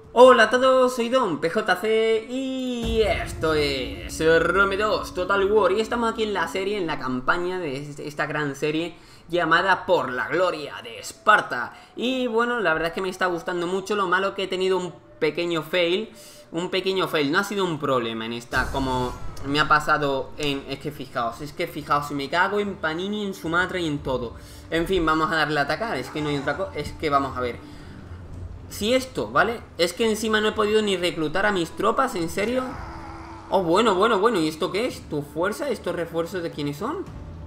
Hola a todos, soy Don PJC y esto es RM2 Total War y estamos aquí en la serie, en la campaña de esta gran serie llamada Por la Gloria de Esparta. Y bueno, la verdad es que me está gustando mucho. Lo malo que he tenido un pequeño fail, no ha sido un problema en esta, como me ha pasado en... Es que fijaos, me cago en Panini, en Sumatra y en todo. En fin, vamos a darle a atacar, es que no hay otra cosa, es que vamos a ver. Si esto, ¿vale? Es que encima no he podido ni reclutar a mis tropas, ¿en serio? Oh, bueno, ¿y esto qué es? ¿Tu fuerza? ¿Estos refuerzos de quiénes son?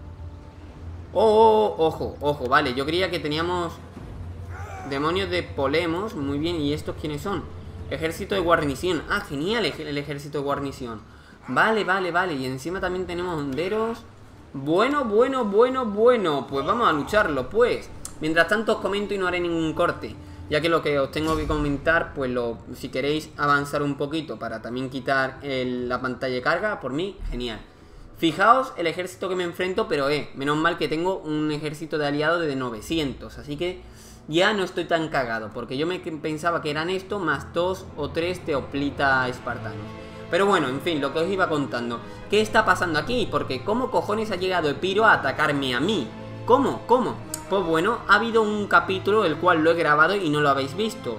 Ojo, vale, yo creía que teníamos demonios de Polemos, muy bien, ¿y estos quiénes son? Ejército de guarnición, ah, genial el ejército de guarnición. Vale, y encima también tenemos honderos. Bueno, pues vamos a lucharlo, pues. Mientras tanto os comento y no haré ningún corte, ya que lo que os tengo que comentar, pues si queréis avanzar un poquito para también quitar la pantalla de carga, por mí, genial. Fijaos el ejército que me enfrento, pero menos mal que tengo un ejército de aliados de 900, así que ya no estoy tan cagado, porque yo pensaba que eran esto más 2 o 3 teoplita espartanos. Pero bueno, en fin, lo que os iba contando. ¿Qué está pasando aquí? Porque ¿cómo cojones ha llegado Epiro a atacarme a mí? ¿Cómo? Pues bueno, ha habido un capítulo el cual lo he grabado y no lo habéis visto.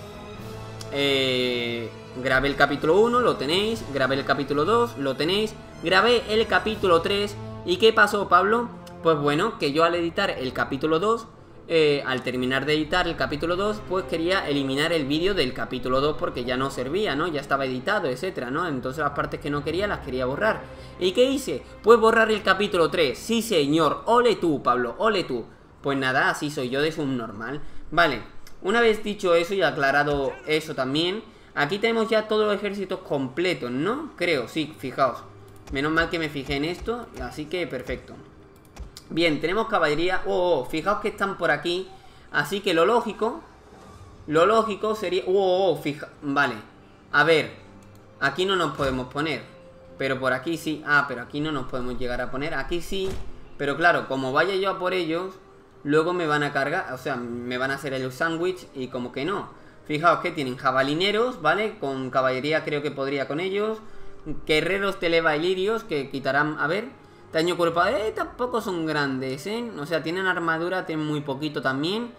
Grabé el capítulo 1, lo tenéis. Grabé el capítulo 2, lo tenéis. Grabé el capítulo 3. ¿Y qué pasó, Pablo? Pues bueno, que yo al editar el capítulo 2, al terminar de editar el capítulo 2, pues quería eliminar el vídeo del capítulo 2 porque ya no servía, ¿no? Ya estaba editado, etcétera, ¿no? Entonces las partes que no quería las quería borrar. ¿Y qué hice? Pues borrar el capítulo 3. Sí, señor. Ole tú, Pablo, ole tú. Pues nada, así soy yo de subnormal. Vale, una vez dicho eso y aclarado eso también, aquí tenemos ya todos los ejércitos completos, ¿no? Creo, sí, fijaos. Menos mal que me fijé en esto, así que perfecto. Bien, tenemos caballería. Fijaos que están por aquí. Así que lo lógico sería... Vale, a ver, aquí no nos podemos poner, pero por aquí sí. Ah, pero aquí no nos podemos llegar a poner. Aquí sí, pero claro, como vaya yo a por ellos, luego me van a cargar, o sea, me van a hacer el sándwich y como que no. Fijaos que tienen jabalineros, ¿vale? Con caballería creo que podría con ellos. Guerreros televailirios que quitarán, a ver, daño cuerpo, tampoco son grandes, o sea, tienen armadura, tienen muy poquito también.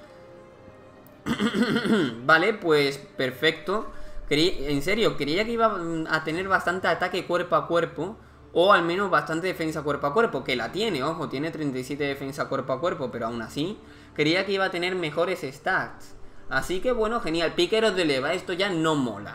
Vale, pues perfecto. En serio, creía que iba a tener bastante ataque cuerpo a cuerpo, o al menos bastante defensa cuerpo a cuerpo, que la tiene, ojo, tiene 37 defensa cuerpo a cuerpo, pero aún así, creía que iba a tener mejores stats. Así que bueno, genial, piqueros de leva, esto ya no mola.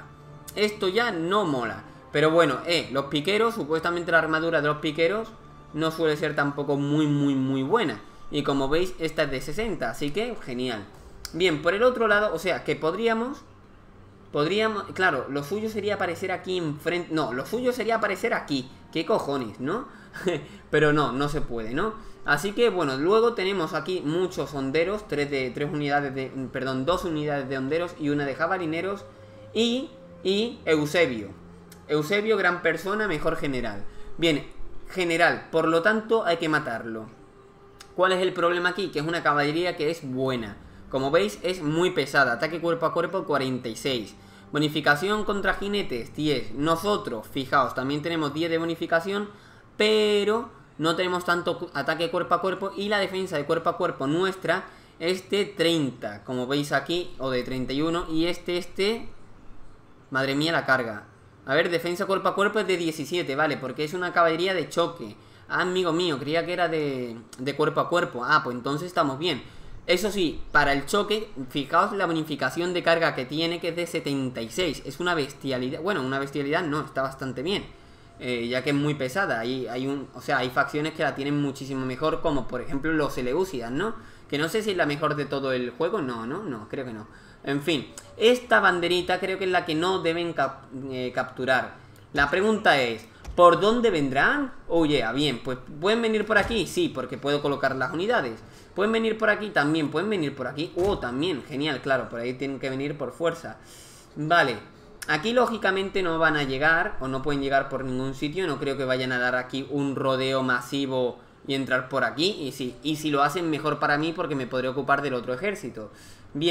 Pero bueno, los piqueros, supuestamente la armadura de los piqueros no suele ser tampoco muy buena. Y como veis, esta es de 60, así que genial. Bien, por el otro lado, o sea, que podríamos, claro, lo suyo sería aparecer aquí enfrente. No, lo suyo sería aparecer aquí. ¿Qué cojones, no? Pero no se puede, ¿no? Así que, bueno, luego tenemos aquí muchos honderos. 2 unidades de honderos y una de jabalineros. Y Eusebio. Eusebio, gran persona, mejor general. Bien, general, por lo tanto hay que matarlo. ¿Cuál es el problema aquí? Que es una caballería que es buena. Como veis, es muy pesada. Ataque cuerpo a cuerpo, 46. Bonificación contra jinetes, 10. Nosotros, fijaos, también tenemos 10 de bonificación, pero no tenemos tanto ataque cuerpo a cuerpo. Y la defensa de cuerpo a cuerpo nuestra es de 30, como veis aquí, o de 31. Y madre mía la carga. A ver, defensa cuerpo a cuerpo es de 17, vale, porque es una caballería de choque. Ah, amigo mío, creía que era de cuerpo a cuerpo. Ah, pues entonces estamos bien. Eso sí, para el choque, fijaos la bonificación de carga que tiene, que es de 76. Es una bestialidad. Bueno, una bestialidad no, está bastante bien. Ya que es muy pesada. Hay facciones que la tienen muchísimo mejor, como por ejemplo los Seleucidas, ¿no? Que no sé si es la mejor de todo el juego. No, creo que no. En fin, esta banderita creo que es la que no deben capturar. La pregunta es, ¿por dónde vendrán? Oh yeah, bien, pues ¿pueden venir por aquí? Sí, porque puedo colocar las unidades. ¿Pueden venir por aquí? También, ¿pueden venir por aquí? También, genial, claro, por ahí tienen que venir por fuerza. Vale, aquí lógicamente no van a llegar, o no pueden llegar por ningún sitio. No creo que vayan a dar aquí un rodeo masivo y entrar por aquí. Y si lo hacen, mejor para mí, porque me podré ocupar del otro ejército. Bien,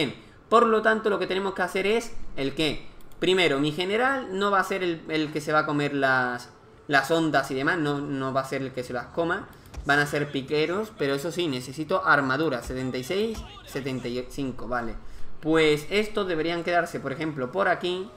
Por lo tanto, lo que tenemos que hacer es el que, primero, mi general no va a ser el que se va a comer las ondas y demás, no va a ser el que se las coma. Van a ser piqueros, pero eso sí, necesito armadura, 76, 75, vale. Pues estos deberían quedarse, por ejemplo, por aquí,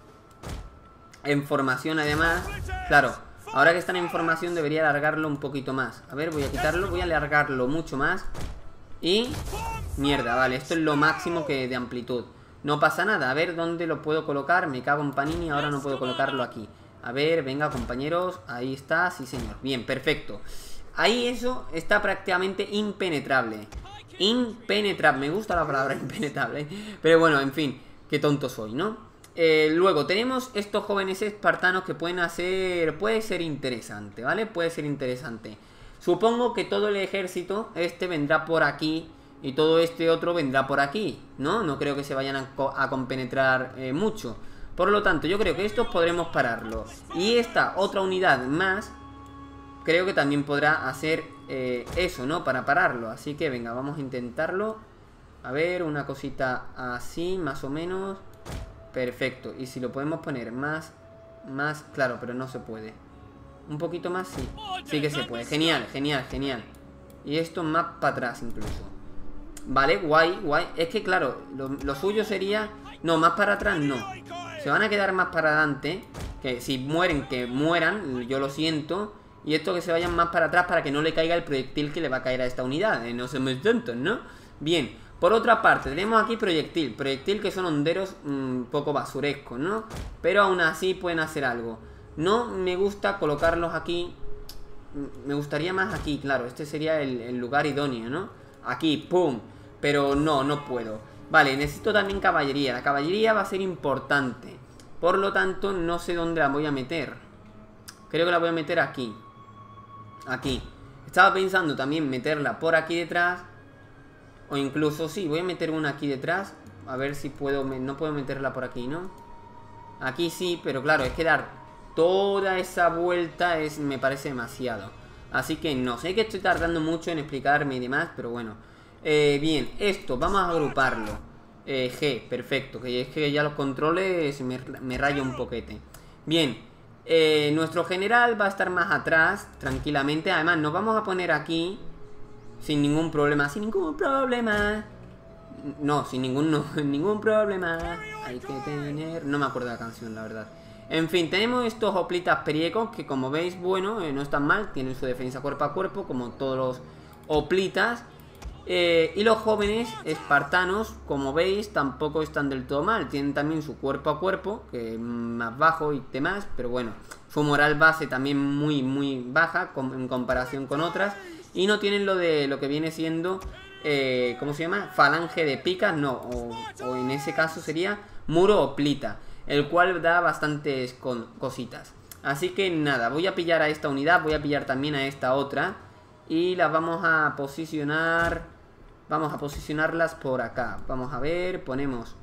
en formación además. Claro, ahora que están en formación debería alargarlo un poquito más. A ver, voy a quitarlo, voy a alargarlo mucho más. Y... mierda, vale, esto es lo máximo que de amplitud. No pasa nada, a ver dónde lo puedo colocar. Me cago en Panini, ahora no puedo colocarlo aquí. A ver, venga compañeros, ahí está, sí señor. Bien, perfecto. Ahí eso está prácticamente impenetrable. Impenetrable, me gusta la palabra impenetrable. Pero bueno, en fin, qué tonto soy, ¿no? Luego tenemos estos jóvenes espartanos que pueden hacer... puede ser interesante, ¿vale? Puede ser interesante. Supongo que todo el ejército este vendrá por aquí y todo este otro vendrá por aquí, ¿no? No creo que se vayan a compenetrar mucho. Por lo tanto, yo creo que estos podremos pararlo. Y esta otra unidad más... creo que también podrá hacer eso, ¿no? Para pararlo. Así que venga, vamos a intentarlo. A ver, una cosita así, más o menos. Perfecto. Y si lo podemos poner más... claro, pero no se puede. Un poquito más, sí. Sí que se puede. Genial, genial, genial. Y esto más para atrás incluso. Vale, guay, guay. Es que claro, lo suyo sería... no, más para atrás no. Se van a quedar más para adelante. Que si mueren, que mueran. Yo lo siento. Y esto que se vayan más para atrás para que no le caiga el proyectil que le va a caer a esta unidad. No somos tontos, ¿no? Bien, por otra parte, tenemos aquí proyectil. Proyectil que son honderos un poco basurescos, ¿no? Pero aún así pueden hacer algo. No me gusta colocarlos aquí. Me gustaría más aquí, claro. Este sería el lugar idóneo, ¿no? Aquí, ¡pum! Pero no puedo. Vale, necesito también caballería. La caballería va a ser importante. Por lo tanto, no sé dónde la voy a meter. Creo que la voy a meter aquí. Aquí. Estaba pensando también meterla por aquí detrás. O incluso, sí, voy a meter una aquí detrás. A ver si puedo... no puedo meterla por aquí, ¿no? Aquí sí, pero claro, es que dar toda esa vuelta me parece demasiado. Así que no sé que estoy tardando mucho en explicarme y demás, pero bueno. Bien, esto, vamos a agruparlo. G, perfecto. Que es que ya los controles me rayo un poquete. Bien. Nuestro general va a estar más atrás, tranquilamente. Además, nos vamos a poner aquí sin ningún problema. Sin ningún problema. No, sin ningún problema. Hay que tener... no me acuerdo de la canción, la verdad. En fin, tenemos estos hoplitas periecos que, como veis, bueno, no están mal. Tienen su defensa cuerpo a cuerpo, como todos los hoplitas. Y los jóvenes espartanos, como veis, tampoco están del todo mal. Tienen también su cuerpo a cuerpo, que es más bajo y demás, pero bueno, su moral base también muy baja en comparación con otras. Y no tienen lo que viene siendo, ¿cómo se llama? Falange de picas, no, o en ese caso sería muro hoplita, el cual da bastantes cositas. Así que nada, voy a pillar a esta unidad, voy a pillar también a esta otra. Y las vamos a posicionar. Vamos a posicionarlas por acá. Vamos a ver, ponemos...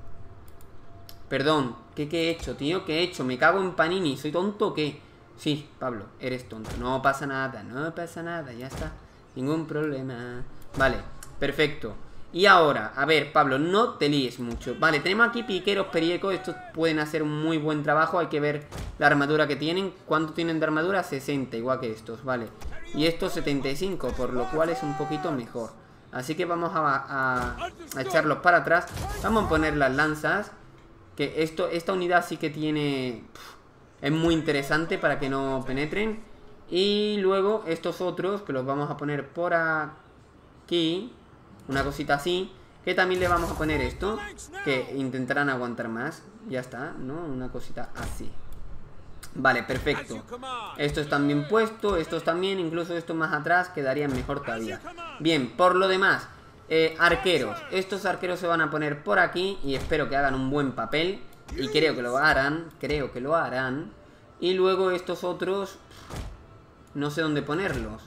perdón, ¿qué he hecho, tío? ¿Qué he hecho? Me cago en Panini, ¿soy tonto o qué? Sí, Pablo, eres tonto. No pasa nada, no pasa nada, ya está. Ningún problema. Vale, perfecto. Y ahora, a ver, Pablo, no te líes mucho. Vale, tenemos aquí piqueros periecos. Estos pueden hacer un muy buen trabajo. Hay que ver la armadura que tienen. ¿Cuánto tienen de armadura? 60, igual que estos, vale. Y estos 75, por lo cual es un poquito mejor. Así que vamos a echarlos para atrás. Vamos a poner las lanzas. Que esta unidad sí que tiene... es muy interesante para que no penetren. Y luego estos otros, que los vamos a poner por aquí. Una cosita así. Que también le vamos a poner esto. Que intentarán aguantar más. Ya está, ¿no? Una cosita así. Vale, perfecto. Estos están bien puestos, estos también, incluso estos más atrás quedarían mejor todavía. Bien, por lo demás, arqueros. Estos arqueros se van a poner por aquí y espero que hagan un buen papel. Y creo que lo harán, Y luego estos otros, no sé dónde ponerlos.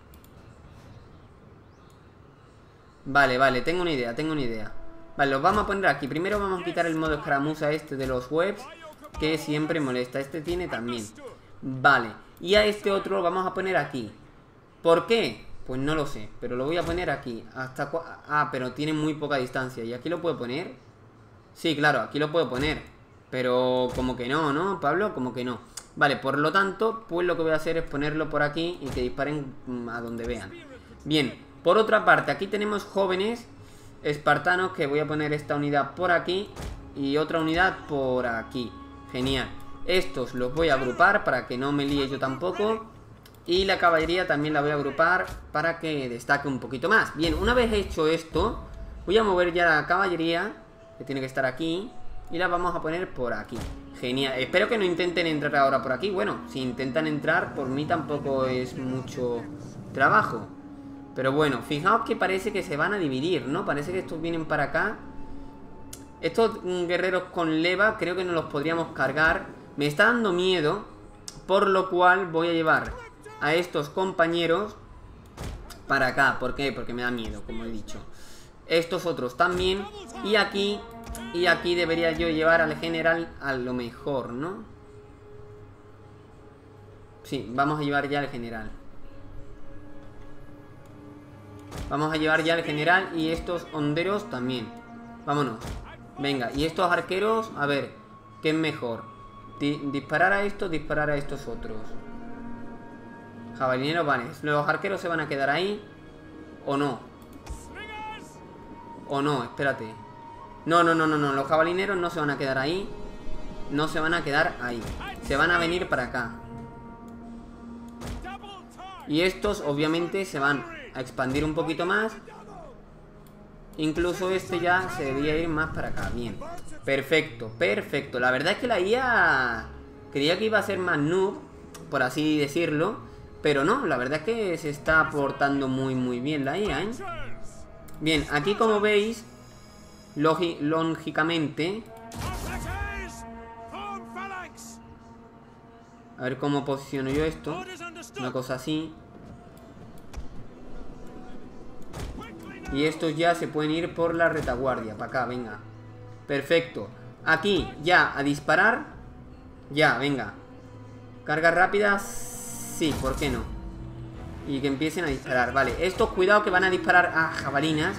Vale, tengo una idea. Vale, los vamos a poner aquí. Primero vamos a quitar el modo escaramuza este de los webs, que siempre molesta. Este tiene también. Vale, y a este otro lo vamos a poner aquí. ¿Por qué? Pues no lo sé, pero lo voy a poner aquí. Pero tiene muy poca distancia. ¿Y aquí lo puedo poner? Sí, claro, aquí lo puedo poner. Pero como que no, ¿no, Pablo? Como que no. Vale, por lo tanto, pues lo que voy a hacer es ponerlo por aquí y que disparen a donde vean. Bien, por otra parte, aquí tenemos jóvenes espartanos, que voy a poner esta unidad por aquí y otra unidad por aquí. Genial. Estos los voy a agrupar para que no me líe yo tampoco. Y la caballería también la voy a agrupar para que destaque un poquito más. Bien, una vez hecho esto, voy a mover ya la caballería, que tiene que estar aquí, y la vamos a poner por aquí. Genial. Espero que no intenten entrar ahora por aquí. Bueno, si intentan entrar, por mí tampoco es mucho trabajo. Pero bueno, fijaos que parece que se van a dividir, ¿no? Parece que estos vienen para acá. Estos guerreros con leva creo que no los podríamos cargar. Me está dando miedo, por lo cual voy a llevar a estos compañeros para acá. ¿Por qué? Porque me da miedo, como he dicho. Estos otros también. Y aquí debería yo llevar al general a lo mejor, ¿no? Sí, vamos a llevar ya al general. Vamos a llevar ya al general y estos honderos también. Vámonos. Venga, y estos arqueros, a ver, ¿qué es mejor? Disparar a estos, disparar a estos otros. Jabalineros, vale. Los arqueros se van a quedar ahí. ¿O no? ¿O no? Espérate. No. Los jabalineros no se van a quedar ahí. No se van a quedar ahí. Se van a venir para acá. Y estos obviamente se van a expandir un poquito más. Incluso este ya se debería ir más para acá. Bien. Perfecto, perfecto. La verdad es que la IA creía que iba a ser más noob, por así decirlo. Pero no, la verdad es que se está portando muy bien la IA, ¿eh? Bien, aquí como veis, lógicamente, a ver cómo posiciono yo esto. Una cosa así. Y estos ya se pueden ir por la retaguardia. Para acá, venga. Perfecto. Aquí, ya, a disparar. Ya, venga. Cargas rápidas. Sí, ¿por qué no? Y que empiecen a disparar. Vale, estos cuidado que van a disparar a jabalinas.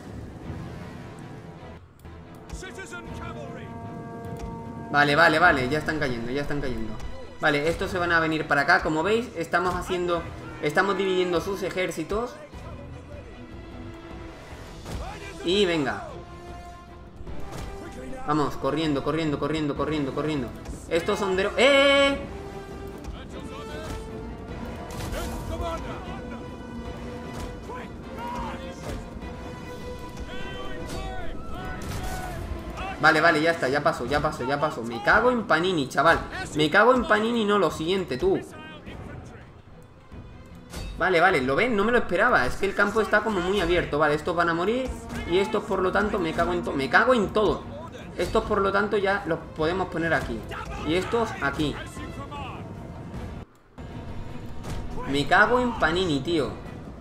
Vale, ya están cayendo, Vale, estos se van a venir para acá. Como veis, estamos dividiendo sus ejércitos. Y venga. Vamos, corriendo. Estos honderos... ¡Eh! Vale, ya está, ya pasó. Me cago en Panini, chaval. Me cago en Panini, no, lo siguiente, tú. Vale, ¿lo ven? No me lo esperaba. Es que el campo está como muy abierto. Vale, estos van a morir. Y estos, por lo tanto, me cago en todo. Estos, por lo tanto, ya los podemos poner aquí. Y estos aquí. Me cago en Panini, tío.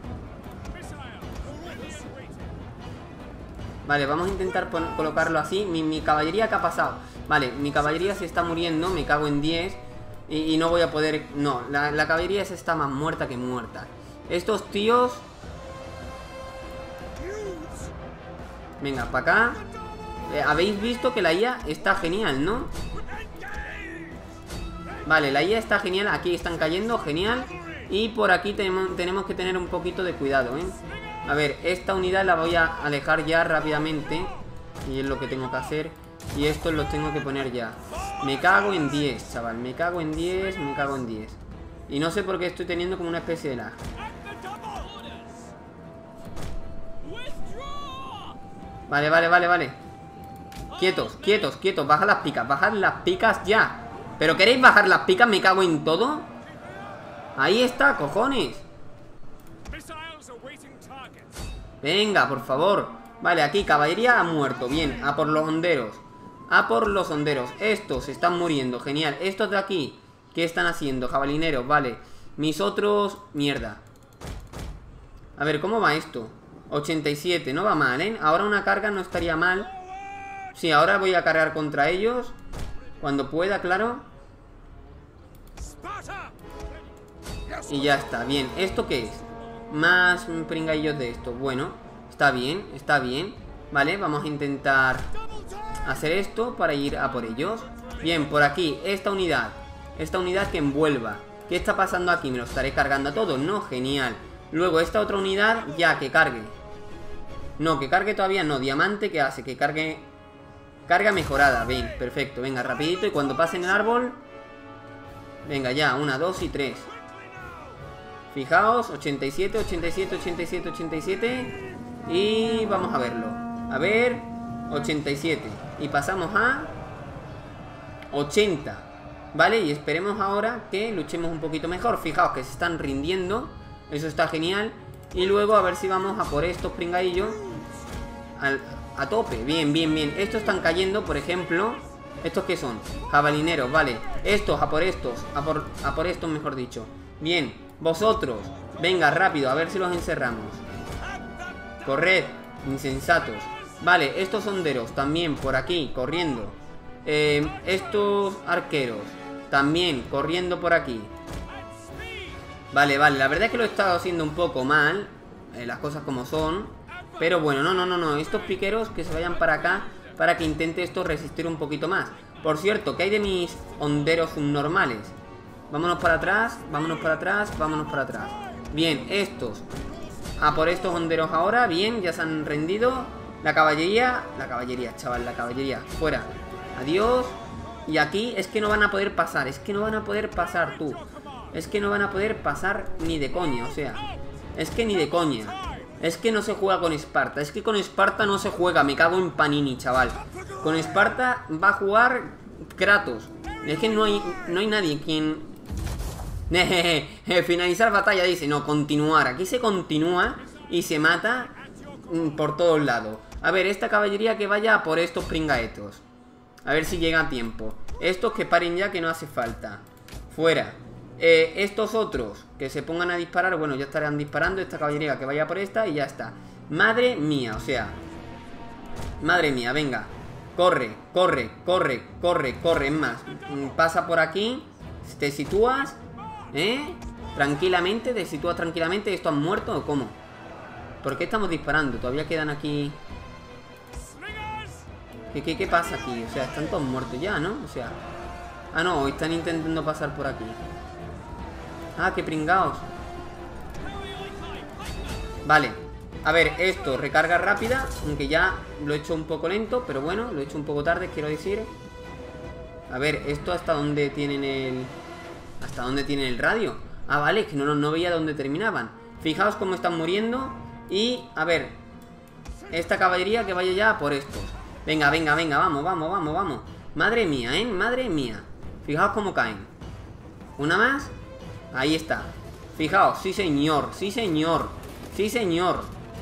Vale, vamos a intentar colocarlo así. Mi caballería, ¿qué ha pasado? Vale, mi caballería se está muriendo. Me cago en 10. Y no voy a poder... No, la caballería se está más muerta que muerta. Estos tíos... Venga, para acá. Habéis visto que la IA está genial, ¿no? Vale, la IA está genial. Aquí están cayendo, genial. Y por aquí tenemos que tener un poquito de cuidado, ¿eh? A ver, esta unidad la voy a alejar ya rápidamente. Y es lo que tengo que hacer. Y estos los tengo que poner ya. Me cago en 10, chaval. Me cago en 10. Y no sé por qué estoy teniendo como una especie de lag. Vale. Quietos. Bajad las picas ya. ¿Pero queréis bajar las picas? Me cago en todo. Ahí está, cojones. Venga, por favor. Vale, aquí caballería ha muerto. Bien, a por los honderos. Estos están muriendo, genial. Estos de aquí, ¿qué están haciendo? Jabalineros, vale. Mis otros, mierda. A ver, ¿cómo va esto? 87, no va mal, ¿eh? Ahora una carga no estaría mal. Sí, ahora voy a cargar contra ellos cuando pueda, claro. Y ya está, bien. ¿Esto qué es? Más pringaillos de esto. Bueno, está bien. Vale, vamos a intentar hacer esto para ir a por ellos. Bien, por aquí, esta unidad que envuelva. ¿Qué está pasando aquí? ¿Me lo estaré cargando a todos? No, genial. Luego esta otra unidad, ya, que cargue. No, que cargue todavía no. Diamante, ¿qué hace? Que cargue. Carga mejorada, bien, perfecto. Venga, rapidito, y cuando pasen el árbol. Venga, ya, 1, 2 y 3. Fijaos, 87, 87, 87, 87. Y vamos a verlo. A ver, 87. Y pasamos a 80. Vale, y esperemos ahora que luchemos un poquito mejor. Fijaos que se están rindiendo. Eso está genial. Y luego a ver si vamos a por estos pringadillos a tope, bien, bien, bien. Estos están cayendo, por ejemplo. ¿Estos qué son? Jabalineros, vale. Estos, a por estos, a por estos, mejor dicho. Bien, vosotros, venga, rápido, a ver si los encerramos. Corred, insensatos. Vale, estos honderos también por aquí, corriendo. Estos arqueros también, corriendo por aquí. Vale, vale, la verdad es que lo he estado haciendo un poco mal, las cosas como son. Pero bueno, no, estos piqueros que se vayan para acá, para que intente esto resistir un poquito más. Por cierto, ¿qué hay de mis honderos subnormales? Vámonos para atrás, vámonos para atrás, vámonos para atrás. Bien, estos. A por estos honderos ahora, bien, ya se han rendido. La caballería, chaval, la caballería, fuera. Adiós. Y aquí es que no van a poder pasar, es que no van a poder pasar, tú. Es que no van a poder pasar ni de coña, o sea, es que ni de coña. Es que no se juega con Esparta. Es que con Esparta no se juega. Me cago en Panini, chaval. Con Esparta va a jugar Kratos. Es que no hay nadie quien... Finalizar batalla, dice. No, continuar. Aquí se continúa y se mata por todos lados. A ver, esta caballería que vaya por estos pringaetos. A ver si llega a tiempo. Estos que paren ya, que no hace falta. Fuera. Estos otros que se pongan a disparar, bueno, ya estarán disparando. Esta caballería que vaya por esta y ya está. Madre mía, o sea, madre mía, venga. Corre, corre, corre, corre, corre. Es más, pasa por aquí. Te sitúas, tranquilamente, te sitúas tranquilamente. ¿Esto han muerto o cómo? ¿Por qué estamos disparando? Todavía quedan aquí. ¿Qué pasa aquí? O sea, están todos muertos ya, ¿no? O sea, ah, no, están intentando pasar por aquí. Ah, qué pringaos. Vale. A ver, esto, recarga rápida. Aunque ya lo he hecho un poco lento, pero bueno, lo he hecho un poco tarde, quiero decir. A ver, esto hasta dónde tienen el... ¿Hasta dónde tienen el radio? Ah, vale, que no veía dónde terminaban. Fijaos cómo están muriendo. Y, a ver, esta caballería que vaya ya por estos. Venga, venga, venga, vamos, vamos, vamos, vamos. Madre mía, madre mía. Fijaos cómo caen. Una más. Ahí está. Fijaos, sí señor, sí señor. Sí señor.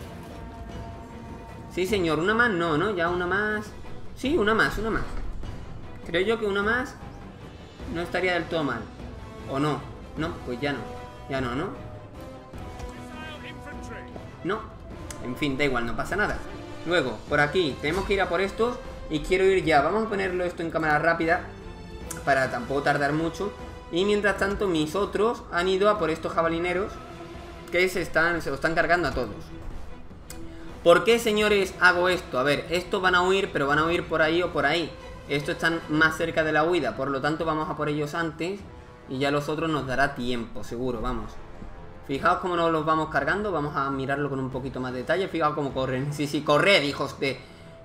Sí señor, una más no, ya una más. Sí, una más, una más. Creo yo que una más no estaría del todo mal. ¿O no? No, pues ya no. Ya no, ¿no? No. En fin, da igual, no pasa nada. Luego, por aquí, tenemos que ir a por estos. Y quiero ir ya, vamos a ponerlo esto en cámara rápida para tampoco tardar mucho. Y mientras tanto mis otros han ido a por estos jabalineros que se lo están cargando a todos. ¿Por qué, señores, hago esto? A ver, estos van a huir, pero van a huir por ahí o por ahí. Estos están más cerca de la huida, por lo tanto vamos a por ellos antes. Y ya los otros nos dará tiempo, seguro, vamos. Fijaos cómo nos los vamos cargando. Vamos a mirarlo con un poquito más de detalle. Fijaos cómo corren. Sí, sí, corred, hijos de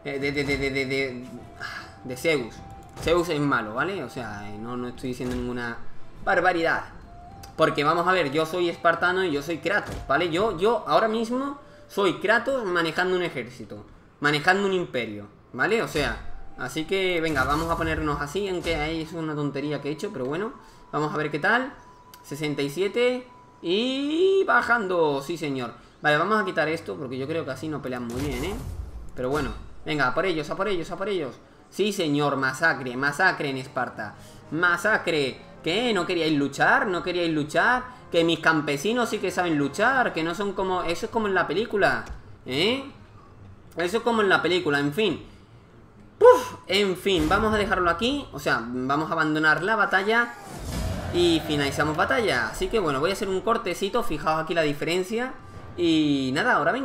Zeus. Zeus es malo, ¿vale? O sea, no estoy diciendo ninguna barbaridad. Porque vamos a ver, yo soy espartano y yo soy Kratos, ¿vale? Yo ahora mismo soy Kratos manejando un ejército, manejando un imperio, ¿vale? O sea, así que venga, vamos a ponernos así. Aunque ahí es una tontería que he hecho, pero bueno, vamos a ver qué tal. 67 y bajando, sí señor. Vale, vamos a quitar esto porque yo creo que así no pelean muy bien, Pero bueno, venga, a por ellos, a por ellos, a por ellos. Sí señor, masacre, masacre en Esparta. Masacre. ¿Qué? ¿No queríais luchar? ¿No queríais luchar? Que mis campesinos sí que saben luchar. Que no son como... Eso es como en la película. Eso es como en la película, en fin. ¡Puf! En fin, vamos a dejarlo aquí. O sea, vamos a abandonar la batalla y finalizamos batalla. Así que bueno, voy a hacer un cortecito. Fijaos aquí la diferencia. Y nada, ahora vengo.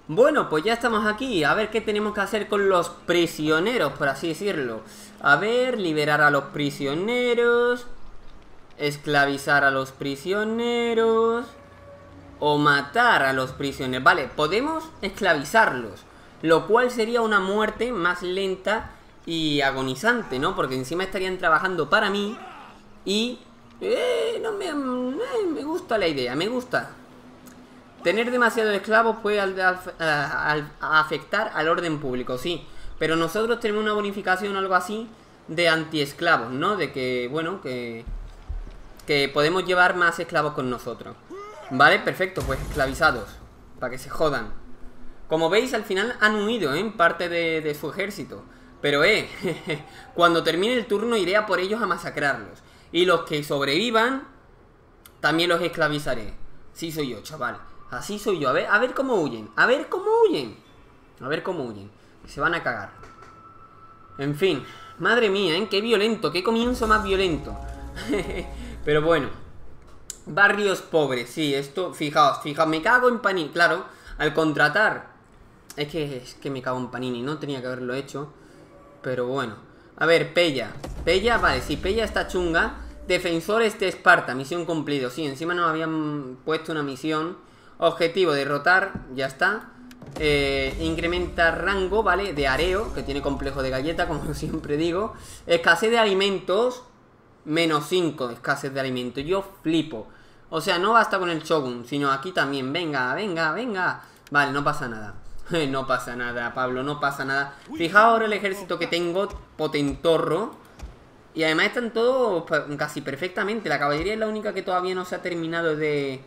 Bueno, pues ya estamos aquí. A ver qué tenemos que hacer con los prisioneros, por así decirlo. A ver, liberar a los prisioneros, esclavizar a los prisioneros o matar a los prisioneros. Vale, podemos esclavizarlos, lo cual sería una muerte más lenta y agonizante, ¿no? Porque encima estarían trabajando para mí y... no me gusta la idea, me gusta. Tener demasiados esclavos puede afectar al orden público, sí. Pero nosotros tenemos una bonificación o algo así de anti-esclavos, ¿no? De que, bueno, que podemos llevar más esclavos con nosotros. Vale, perfecto, pues esclavizados, para que se jodan. Como veis, al final han huido, ¿eh? Parte de su ejército. Pero, cuando termine el turno iré a por ellos a masacrarlos. Y los que sobrevivan, también los esclavizaré. Sí soy yo, chaval. Así soy yo. A ver cómo huyen. A ver cómo huyen. A ver cómo huyen. Se van a cagar. En fin. Madre mía, ¿eh? Qué violento. Qué comienzo más violento. Pero bueno. Barrios pobres. Sí, esto... Fijaos. Me cago en Panini. Claro, al contratar... Es que me cago en Panini. No tenía que haberlo hecho. Pero bueno. A ver, Pella. Pella, vale. Sí, Pella está chunga. Defensores de Esparta. Misión cumplido. Sí, encima nos habían puesto una misión... Objetivo, derrotar, ya está. Incrementa rango, ¿vale? De Areo, que tiene complejo de galleta, como siempre digo. Escasez de alimentos, menos 5 escasez de alimentos. Yo flipo. O sea, no basta con el Shogun, sino aquí también. Venga. Vale, no pasa nada. No pasa nada, Pablo, no pasa nada. Fijaos ahora el ejército que tengo, potentorro. Y además están todos casi perfectamente. La caballería es la única que todavía no se ha terminado de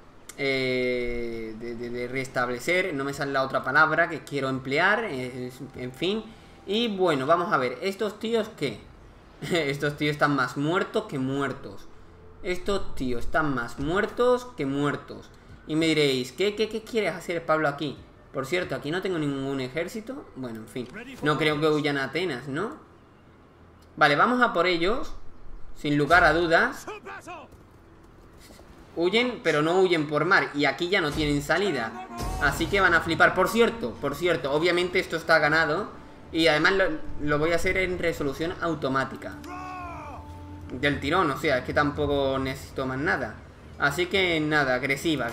restablecer. No me sale la otra palabra que quiero emplear. En fin. Y bueno, vamos a ver. ¿Estos tíos qué? Estos tíos están más muertos que muertos. Estos tíos están más muertos que muertos. Y me diréis, ¿qué quieres hacer, Pablo, aquí? Por cierto, aquí no tengo ningún ejército. Bueno, en fin. No creo que huyan a Atenas, ¿no? Vale, vamos a por ellos. Sin lugar a dudas. Huyen, pero no huyen por mar. Y aquí ya no tienen salida. Así que van a flipar. Por cierto, obviamente esto está ganado. Y además lo voy a hacer en resolución automática. Del tirón, o sea, es que tampoco necesito más nada. Así que nada, agresiva.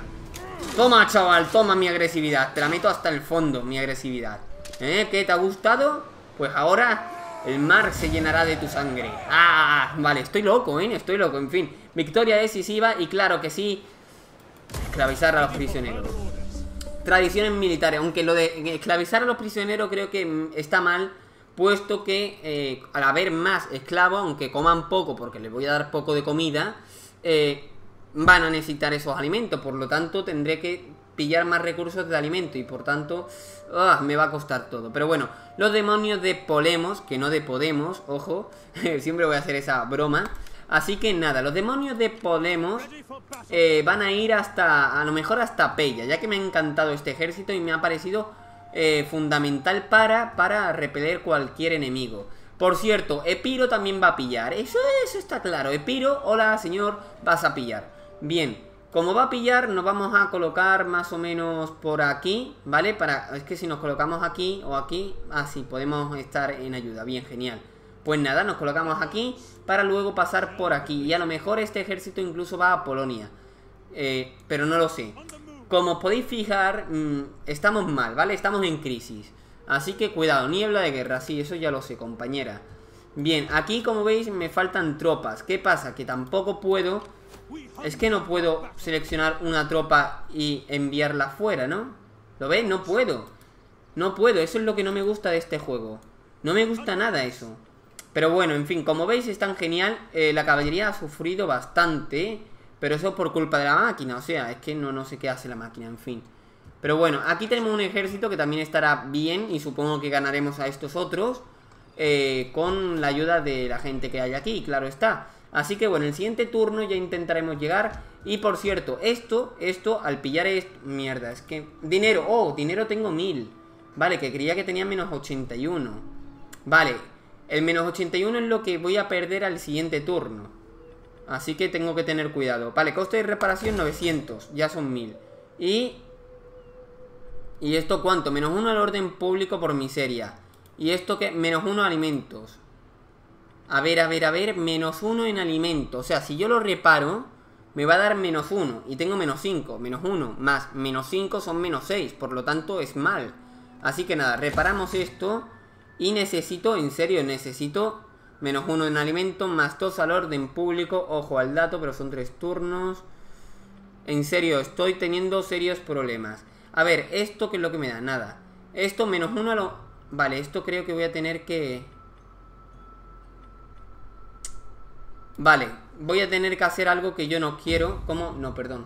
Toma, chaval, toma mi agresividad. Te la meto hasta el fondo, mi agresividad. ¿Qué te ha gustado? Pues ahora el mar se llenará de tu sangre. Ah, vale, estoy loco, estoy loco, en fin. Victoria decisiva y claro que sí. Esclavizar a los prisioneros. Tradiciones militares. Aunque lo de esclavizar a los prisioneros creo que está mal, puesto que al haber más esclavos, aunque coman poco porque les voy a dar poco de comida, van a necesitar esos alimentos. Por lo tanto tendré que pillar más recursos de alimento y por tanto me va a costar todo. Pero bueno, los demonios de Polemos, que no de Podemos, ojo. Siempre voy a hacer esa broma. Así que nada, los demonios de Podemos van a ir hasta, a lo mejor hasta Pella, ya que me ha encantado este ejército y me ha parecido fundamental para repeler cualquier enemigo. Por cierto, Epiro también va a pillar. Eso está claro. Epiro, hola señor, vas a pillar. Bien, como va a pillar, nos vamos a colocar más o menos por aquí, ¿vale? Es que si nos colocamos aquí o aquí, así podemos estar en ayuda. Bien, genial. Pues nada, nos colocamos aquí para luego pasar por aquí. Y a lo mejor este ejército incluso va a Polonia. Pero no lo sé. Como os podéis fijar, estamos mal, ¿vale? Estamos en crisis. Así que cuidado, niebla de guerra. Sí, eso ya lo sé, compañera. Bien, aquí como veis me faltan tropas. ¿Qué pasa? Que tampoco puedo... Es que no puedo seleccionar una tropa y enviarla fuera, ¿no? ¿Lo veis? No puedo. No puedo, eso es lo que no me gusta de este juego. No me gusta nada eso. Pero bueno, en fin, como veis es tan genial. La caballería ha sufrido bastante, pero eso por culpa de la máquina. O sea, es que no sé qué hace la máquina, en fin. Pero bueno, aquí tenemos un ejército que también estará bien. Y supongo que ganaremos a estos otros con la ayuda de la gente que hay aquí, claro está. Así que bueno, el siguiente turno ya intentaremos llegar. Y por cierto, esto, al pillar esto... Mierda, es que... Dinero, dinero tengo 1000. Vale, que creía que tenía menos 81. Vale, el menos 81 es lo que voy a perder al siguiente turno. Así que tengo que tener cuidado. Vale, coste de reparación 900, ya son 1000. Y... ¿Y esto cuánto? Menos 1 al orden público por miseria. ¿Y esto qué? Menos 1 alimentos. A ver, menos 1 en alimentos. O sea, si yo lo reparo, me va a dar menos 1. Y tengo menos 5, menos 1, más menos 5 son menos 6. Por lo tanto, es mal. Así que nada, reparamos esto. Y necesito, en serio, necesito menos 1 en alimentos, más 2 al orden público. Ojo al dato, pero son 3 turnos. En serio, estoy teniendo serios problemas. A ver, ¿esto qué es lo que me da? Nada. Esto menos 1 a lo... Vale, esto creo que voy a tener que... Vale, voy a tener que hacer algo que yo no quiero. ¿Cómo? No, perdón.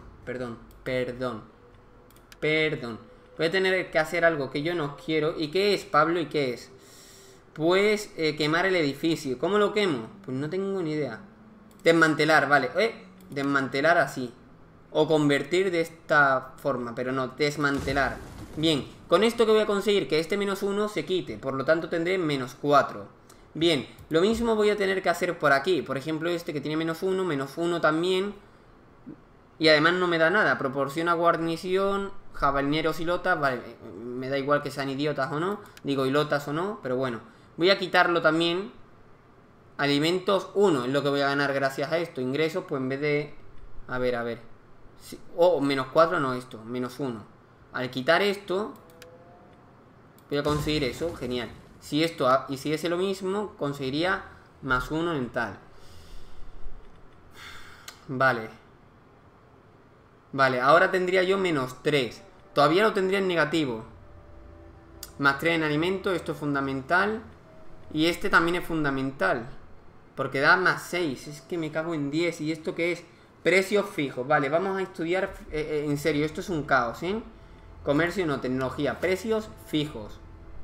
Voy a tener que hacer algo que yo no quiero. ¿Y qué es, Pablo? ¿Y qué es? Pues quemar el edificio. ¿Cómo lo quemo? Pues no tengo ni idea. Desmantelar, vale. Desmantelar así. O convertir de esta forma, pero no, desmantelar. Bien, con esto que voy a conseguir que este menos 1 se quite, por lo tanto tendré menos 4. Bien, lo mismo voy a tener que hacer por aquí. Por ejemplo este que tiene menos 1 también. Y además no me da nada, proporciona guarnición, jabalineros y lotas. Vale, me da igual que sean idiotas o no. Digo, ilotas o no, pero bueno. Voy a quitarlo también. Alimentos 1 es lo que voy a ganar gracias a esto. Ingresos, pues en vez de... A ver. Sí. Oh, menos 4 no esto, menos 1. Al quitar esto, voy a conseguir eso, genial. Si esto hiciese lo mismo, conseguiría más 1 en tal. Vale. Vale, ahora tendría yo menos 3. Todavía lo tendría en negativo. Más 3 en alimento, esto es fundamental. Y este también es fundamental, porque da más 6. Es que me cago en 10. ¿Y esto qué es? Precios fijos. Vale, vamos a estudiar en serio. Esto es un caos, ¿eh? Comercio no, tecnología. Precios fijos.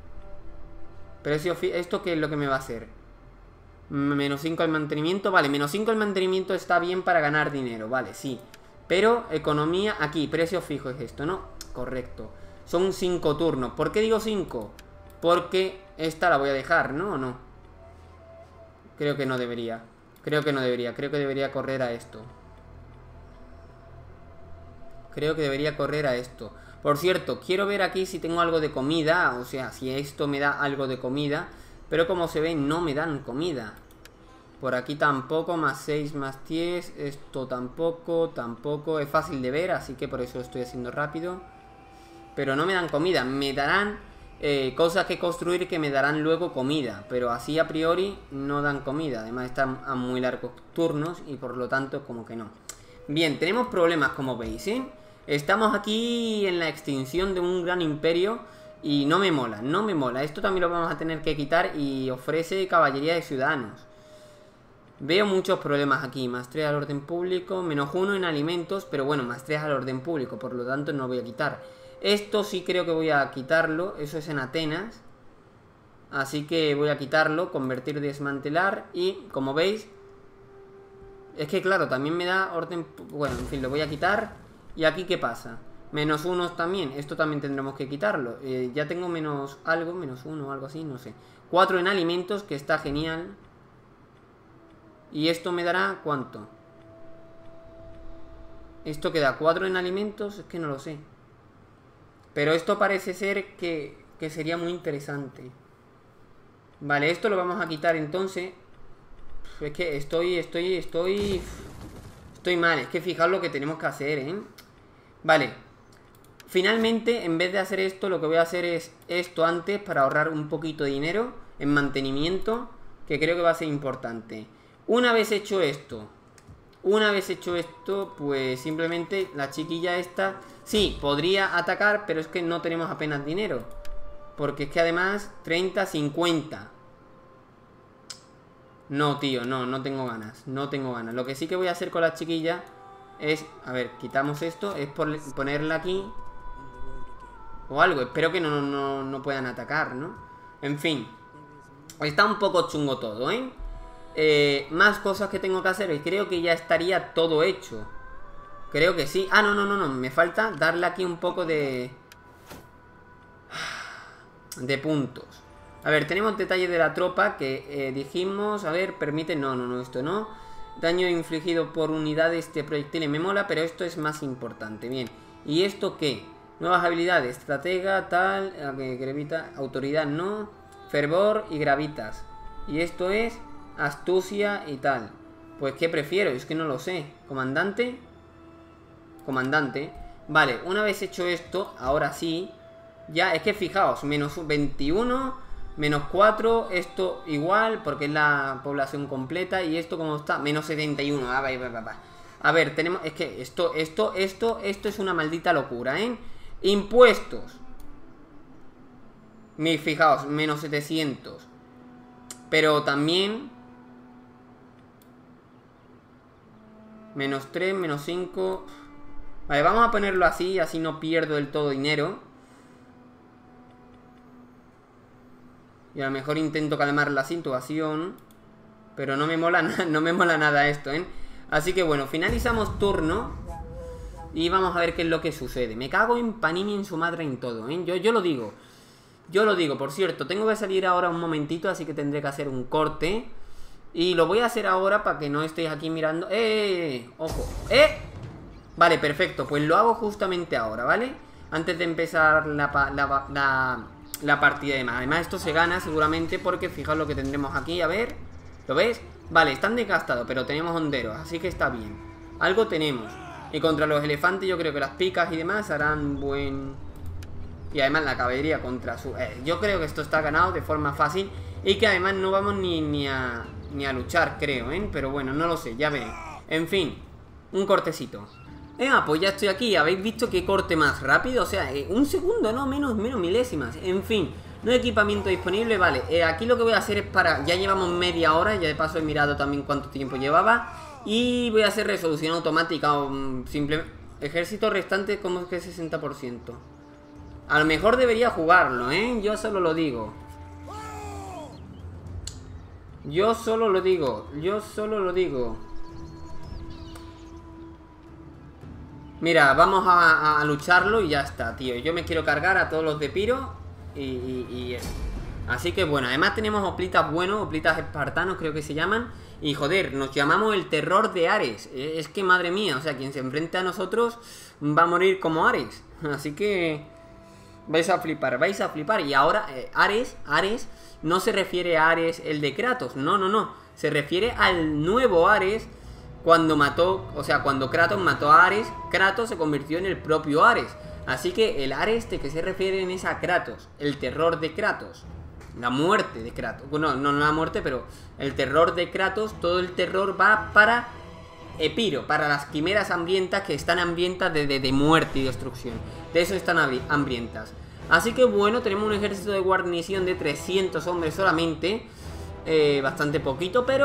¿Esto qué es lo que me va a hacer? Menos 5 al mantenimiento. Vale, menos 5 al mantenimiento está bien para ganar dinero. Vale, sí. Pero economía, aquí, precios fijos es esto, ¿no? Correcto. Son 5 turnos. ¿Por qué digo 5? Porque esta la voy a dejar, ¿no? ¿O no? Creo que no debería. Creo que debería correr a esto. Por cierto, quiero ver aquí si tengo algo de comida. O sea, si esto me da algo de comida. Pero como se ve, no me dan comida. Por aquí tampoco, más 6, más 10. Esto tampoco. Es fácil de ver, así que por eso lo estoy haciendo rápido. Pero no me dan comida. Me darán cosas que construir que me darán luego comida. Pero así a priori no dan comida. Además están a muy largos turnos y por lo tanto como que no. Bien, tenemos problemas como veis, ¿eh? Estamos aquí en la extinción de un gran imperio y no me mola. Esto también lo vamos a tener que quitar y ofrece caballería de ciudadanos. Veo muchos problemas aquí. Más 3 al orden público, menos 1 en alimentos, pero bueno, más 3 al orden público, por lo tanto no lo voy a quitar. Esto sí creo que voy a quitarlo, eso es en Atenas. Así que voy a quitarlo, convertir, desmantelar y como veis... Es que claro, también me da orden... Bueno, en fin, lo voy a quitar. ¿Y aquí qué pasa? Menos 1 también. Esto también tendremos que quitarlo. Ya tengo menos algo, menos 1 o algo así, no sé. 4 en alimentos, que está genial. ¿Y esto me dará cuánto? ¿Esto que da 4 en alimentos? Es que no lo sé. Pero esto parece ser que sería muy interesante. Vale, esto lo vamos a quitar entonces. Es que estoy mal. Es que fijaos lo que tenemos que hacer, ¿eh? Vale. Finalmente, en vez de hacer esto, lo que voy a hacer es esto antes para ahorrar un poquito de dinero en mantenimiento, que creo que va a ser importante. Una vez hecho esto, pues simplemente la chiquilla esta, sí, podría atacar, pero es que no tenemos apenas dinero. Porque es que además, 30, 50. No, tío, no tengo ganas. Lo que sí que voy a hacer con la chiquilla es, a ver, quitamos esto, es ponerla aquí o algo. Espero que no puedan atacar, ¿no? En fin, está un poco chungo todo, ¿eh? Más cosas que tengo que hacer y creo que ya estaría todo hecho. Creo que sí. Ah, no, me falta darle aquí un poco de puntos. A ver, tenemos detalles de la tropa que dijimos, a ver, permite, no, esto no. Daño infligido por unidades de proyectiles me mola, pero esto es más importante. Bien, ¿y esto qué? Nuevas habilidades, estratega, tal, gravita, autoridad no, fervor y gravitas. Y esto es astucia y tal. Pues ¿qué prefiero? Es que no lo sé. Comandante. Comandante. Vale, una vez hecho esto, ahora sí. Ya, es que fijaos, menos 21, menos 4, esto igual, porque es la población completa. Y esto como está, menos 71. A ver, tenemos, es que esto es una maldita locura, ¿eh? Impuestos. Fijaos, menos 700. Pero también menos 3, menos 5. Vale, vamos a ponerlo así, así no pierdo del todo dinero. Y a lo mejor intento calmar la situación. Pero no me mola, no me mola nada esto, ¿eh? Así que bueno, finalizamos turno. Y vamos a ver qué es lo que sucede. Me cago en Panini, en su madre, en todo, ¿eh? Yo lo digo. Yo lo digo, por cierto, tengo que salir ahora un momentito, así que tendré que hacer un corte. Y lo voy a hacer ahora para que no estéis aquí mirando. Ojo, Vale, perfecto, pues lo hago justamente ahora, ¿vale? Antes de empezar la partida de más. Además esto se gana seguramente porque fijaos lo que tendremos aquí, a ver. ¿Lo ves? Vale, están desgastados, pero tenemos honderos, así que está bien. Algo tenemos. Y contra los elefantes yo creo que las picas y demás harán buen... Y además la caballería contra su... yo creo que esto está ganado de forma fácil. Y que además no vamos ni a luchar, creo, ¿eh? Pero bueno, no lo sé, ya veré. En fin, un cortecito. Pues ya estoy aquí, habéis visto qué corte más rápido. O sea, un segundo, no, menos milésimas. En fin, no hay equipamiento disponible, vale. Aquí lo que voy a hacer es para... Ya llevamos media hora, ya de paso he mirado también cuánto tiempo llevaba. Y voy a hacer resolución automática o simplemente... Ejército restante como que 60%. A lo mejor debería jugarlo, ¿eh? Yo solo lo digo. Yo solo lo digo. Mira, vamos a lucharlo y ya está, tío. Yo me quiero cargar a todos los de Piro. Y eso. Así que bueno, además tenemos hoplitas buenos, hoplitas espartanos creo que se llaman. Y joder, nos llamamos el terror de Ares. Es que madre mía, o sea, quien se enfrente a nosotros va a morir como Ares. Así que vais a flipar. Y ahora Ares no se refiere a Ares el de Kratos. No. Se refiere al nuevo Ares. Cuando mató, o sea, cuando Kratos mató a Ares, Kratos se convirtió en el propio Ares. Así que el Ares de que se refieren es a Kratos, el terror de Kratos, la muerte de Kratos. Bueno, no la muerte, pero el terror de Kratos, todo el terror va para Epiro, para las quimeras hambrientas que están hambrientas de muerte y destrucción. De eso están hambrientas. Así que bueno, tenemos un ejército de guarnición de 300 hombres solamente. Bastante poquito, pero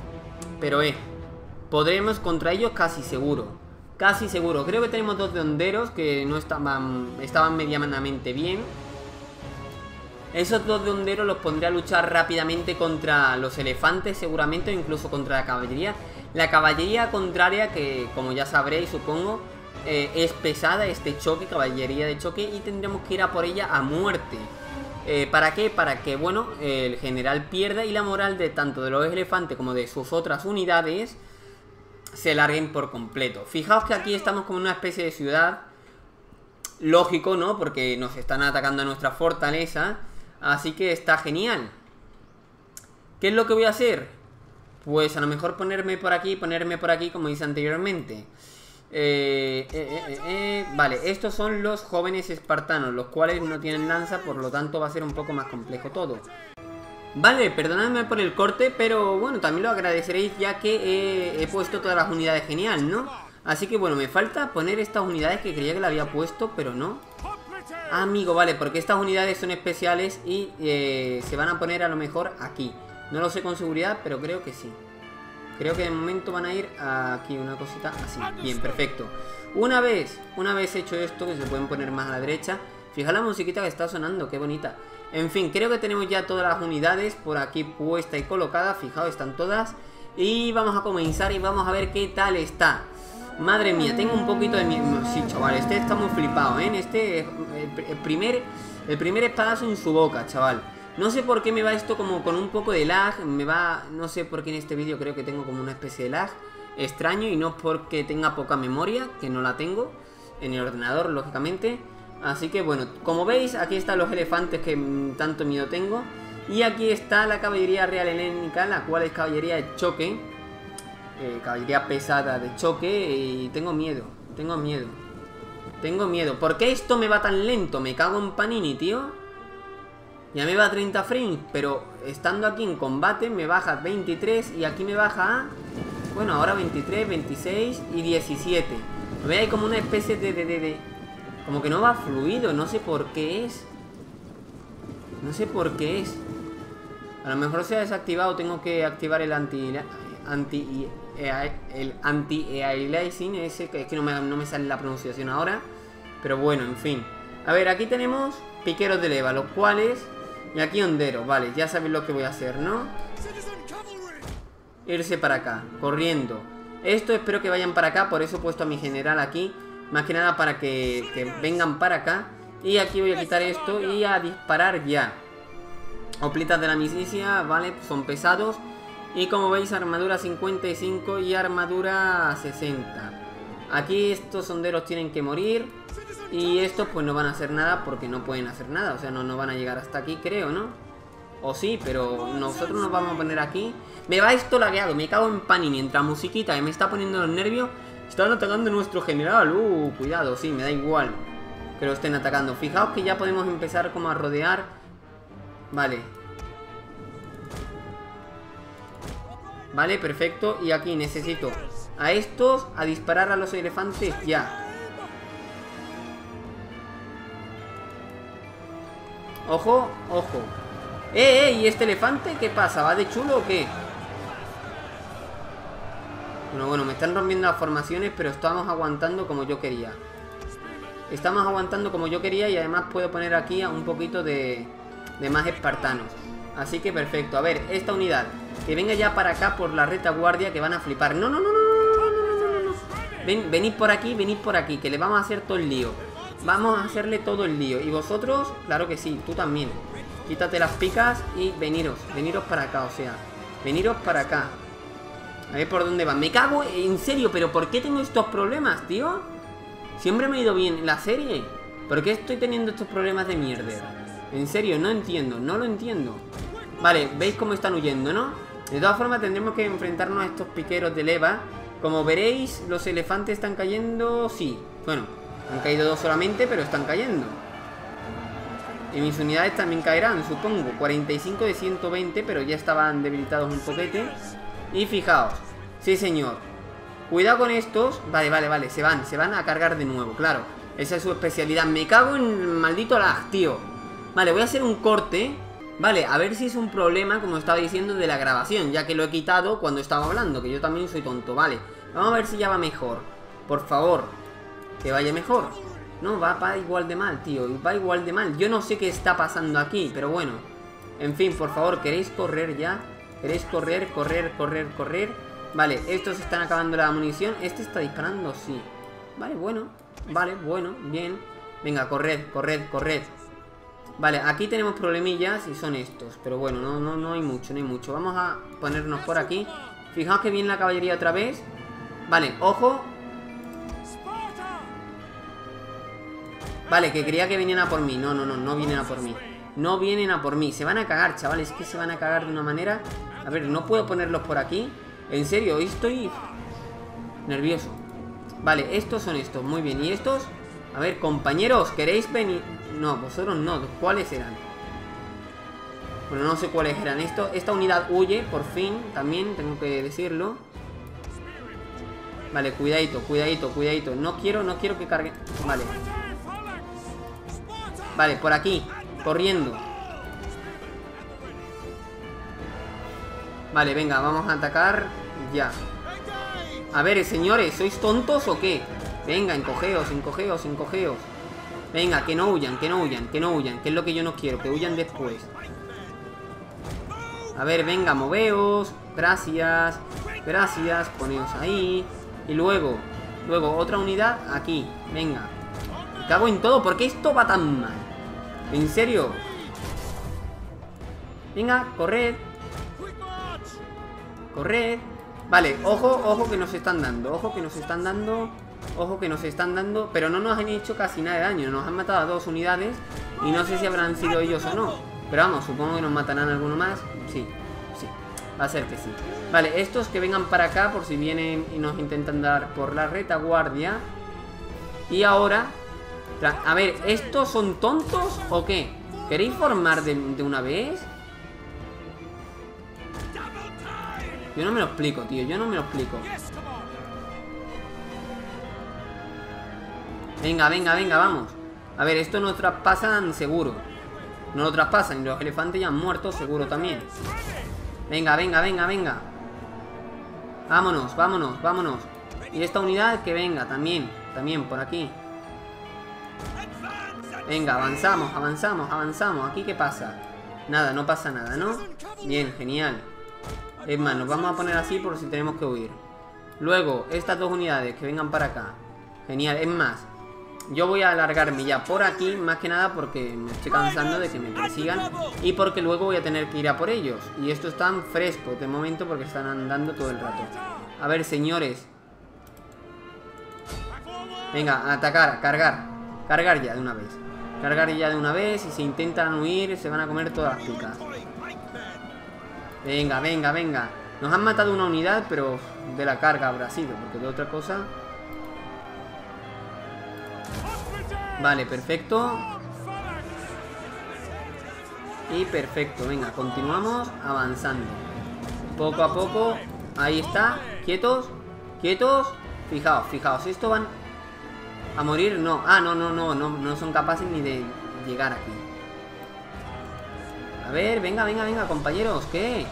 podremos contra ellos casi seguro. Creo que tenemos 2 de honderos que no estaban medianamente bien. Esos 2 de honderos los pondré a luchar rápidamente contra los elefantes seguramente, o incluso contra la caballería. La caballería contraria, que como ya sabréis supongo, es pesada, este choque, caballería de choque, y tendremos que ir a por ella a muerte. ¿Para qué? Para que, bueno, el general pierda y la moral de tanto de los elefantes como de sus otras unidades se larguen por completo. Fijaos que aquí estamos como en una especie de ciudad. Lógico, ¿no? Porque nos están atacando a nuestra fortaleza. Así que está genial. ¿Qué es lo que voy a hacer? Pues a lo mejor ponerme por aquí, como hice anteriormente. Vale, estos son los jóvenes espartanos, los cuales no tienen lanza, por lo tanto va a ser un poco más complejo todo. Vale, perdonadme por el corte, pero bueno, también lo agradeceréis ya que he puesto todas las unidades genial, ¿no? Así que bueno, me falta poner estas unidades que creía que la había puesto, pero no. Ah, amigo, vale, porque estas unidades son especiales y se van a poner a lo mejor aquí. No lo sé con seguridad, pero creo que sí. Creo que de momento van a ir aquí, una cosita así. Bien, perfecto. Una vez hecho esto, que se pueden poner más a la derecha. Fijaos la musiquita que está sonando, qué bonita. En fin, creo que tenemos ya todas las unidades por aquí puestas y colocadas. Fijaos, están todas. Y vamos a comenzar y vamos a ver qué tal está. Madre mía, tengo un poquito de miedo. Sí, chaval, este está muy flipado, ¿eh? El primer espadazo en su boca, chaval. No sé por qué me va esto como con un poco de lag. No sé por qué en este vídeo creo que tengo como una especie de lag extraño. Y no porque tenga poca memoria, que no la tengo en el ordenador, lógicamente. Así que bueno, como veis, aquí están los elefantes que tanto miedo tengo. Y aquí está la caballería real helénica, la cual es caballería de choque. Caballería pesada de choque. Y tengo miedo, tengo miedo. Tengo miedo. ¿Por qué esto me va tan lento? Me cago en Panini, tío. Ya me va a 30 frames, pero estando aquí en combate me baja 23 y aquí me baja a... Bueno, ahora 23, 26 y 17. Ve, hay como una especie de... Como que no va fluido, no sé por qué es. No sé por qué es. A lo mejor se ha desactivado, tengo que activar el anti-aliasing ese, que es que no me sale la pronunciación ahora. Pero bueno, en fin. A ver, aquí tenemos piqueros de leva, los cuales... Y aquí honderos, vale, ya sabéis lo que voy a hacer, ¿no? Irse para acá, corriendo. Esto espero que vayan para acá, por eso he puesto a mi general aquí. Más que nada para que vengan para acá. Y aquí voy a quitar esto y a disparar ya. Hoplitas de la milicia, vale, son pesados. Y como veis, armadura 55 y armadura 60. Aquí estos honderos tienen que morir. Y estos pues no van a hacer nada porque no pueden hacer nada. O sea, no van a llegar hasta aquí, creo, ¿no? O sí, pero nosotros nos vamos a poner aquí. Me va esto lagueado, me cago en Panini. Entra musiquita que me está poniendo los nervios. Están atacando a nuestro general. Cuidado, sí, me da igual que lo estén atacando. Fijaos que ya podemos empezar como a rodear. Vale. Vale, perfecto. Y aquí necesito a estos a disparar a los elefantes ya. Ojo, ojo. ¿Y este elefante qué pasa? ¿Va de chulo o qué? Bueno, me están rompiendo las formaciones, pero estamos aguantando como yo quería. Estamos aguantando como yo quería y además puedo poner aquí un poquito de más espartanos. Así que perfecto. A ver, esta unidad que venga ya para acá por la retaguardia, que van a flipar. No. Venid por aquí, que le vamos a hacer todo el lío. Vamos a hacerle todo el lío. ¿Y vosotros? Claro que sí, tú también. Quítate las picas y veniros para acá, o sea, veniros para acá. A ver por dónde van. Me cago, en serio, pero ¿por qué tengo estos problemas, tío? Siempre me ha ido bien la serie. ¿Por qué estoy teniendo estos problemas de mierda? En serio, no entiendo, no lo entiendo. Vale, veis cómo están huyendo, ¿no? De todas formas tendremos que enfrentarnos a estos piqueros de leva. Como veréis, los elefantes están cayendo. Sí, bueno, han caído 2 solamente, pero están cayendo. Y mis unidades también caerán, supongo. 45 de 120, pero ya estaban debilitados un poquete. Y fijaos, sí señor. Cuidado con estos. Vale, se van a cargar de nuevo, claro. Esa es su especialidad. Me cago en el maldito lag, tío. Vale, voy a hacer un corte. Vale, a ver si es un problema, como estaba diciendo, de la grabación, ya que lo he quitado cuando estaba hablando, que yo también soy tonto. Vale, vamos a ver si ya va mejor. Por favor, que vaya mejor. No, va igual de mal, tío. Va igual de mal. Yo no sé qué está pasando aquí, pero bueno. En fin, por favor, ¿queréis correr ya? ¿Queréis correr? Vale, estos están acabando la munición. Este está disparando, sí. Vale, bueno, bien. Venga, corred. Vale, aquí tenemos problemillas y son estos. Pero bueno, no hay mucho. Vamos a ponernos por aquí. Fijaos que viene la caballería otra vez. Vale, ojo. Vale, que creía que venían a por mí. No vienen a por mí. No vienen a por mí. Se van a cagar, chavales. Es que se van a cagar de una manera. A ver, no puedo ponerlos por aquí. En serio, hoy estoy nervioso. Vale, estos son estos. Muy bien, ¿y estos? A ver, compañeros, ¿queréis venir? No, vosotros no. ¿Cuáles eran? Bueno, no sé cuáles eran. Esta unidad huye, por fin. También tengo que decirlo. Vale, cuidadito. No quiero que carguen. Vale, por aquí, corriendo. Vale, venga, vamos a atacar ya. A ver, señores, ¿sois tontos o qué? Venga, encogeos. Venga, que no huyan, que es lo que yo no quiero, que huyan después. A ver, venga, moveos. Gracias, poneos ahí. Y luego otra unidad aquí, venga. Me cago en todo, ¿por qué esto va tan mal? ¿En serio? Venga, corred. Vale, ojo que nos están dando. Ojo que nos están dando... Pero no nos han hecho casi nada de daño. Nos han matado a 2 unidades. Y no sé si habrán sido ellos o no. Pero vamos, supongo que nos matarán alguno más. Sí, sí, va a ser que sí. Vale, estos que vengan para acá por si vienen y nos intentan dar por la retaguardia. Y ahora... A ver, ¿estos son tontos o qué? ¿Queréis formar de una vez? Yo no me lo explico, tío, yo no me lo explico. Venga, venga, venga, vamos. A ver, esto no traspasan seguro. No lo traspasan y los elefantes ya han muerto seguro también. Venga, venga, venga, venga. Vámonos, vámonos, vámonos. Y esta unidad que venga también. También por aquí. Venga, avanzamos, avanzamos, avanzamos. ¿Aquí qué pasa? Nada, no pasa nada, ¿no? Bien, genial. Es más, nos vamos a poner así por si tenemos que huir. Luego, estas 2 unidades que vengan para acá. Genial, es más, yo voy a alargarme ya por aquí, más que nada porque me estoy cansando de que me persigan. Y porque luego voy a tener que ir a por ellos. Y estos están frescos de momento porque están andando todo el rato. A ver, señores. Venga, a atacar, a cargar. Cargar ya de una vez. Cargar ya de una vez. Y si intentan huir se van a comer todas las picas. Venga, venga, venga. Nos han matado una unidad, pero de la carga habrá sido, porque de otra cosa... Vale, perfecto. Y perfecto, venga, continuamos avanzando. Poco a poco. Ahí está, quietos. Quietos. Fijaos, fijaos, esto van a morir, no. Ah, no son capaces ni de llegar aquí. A ver, venga, venga, venga, compañeros, ¿qué?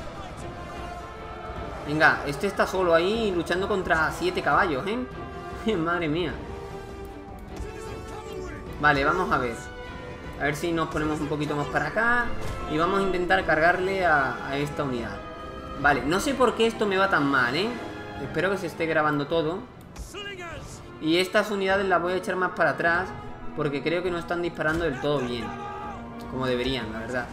Venga, este está solo ahí luchando contra 7 caballos, ¿eh? Madre mía. Vale, vamos a ver. A ver si nos ponemos un poquito más para acá. Y vamos a intentar cargarle a esta unidad. Vale, no sé por qué esto me va tan mal, ¿eh? Espero que se esté grabando todo. Y estas unidades las voy a echar más para atrás, porque creo que no están disparando del todo bien, como deberían, la verdad.